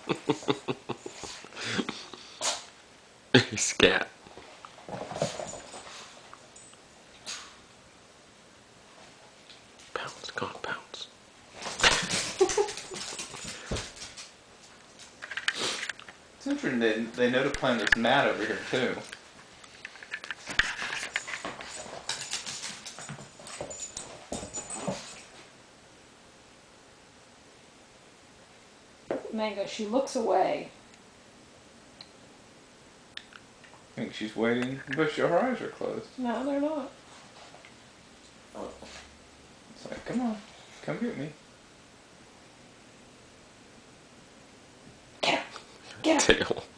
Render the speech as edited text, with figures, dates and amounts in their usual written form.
Scat. Pounce, God, pounce. It's interesting they know to plant this mat over here too. Mango, she looks away. I think she's waiting, but her eyes are closed. No, they're not. It's like, come on, come get me. Get her. Get her. Tail.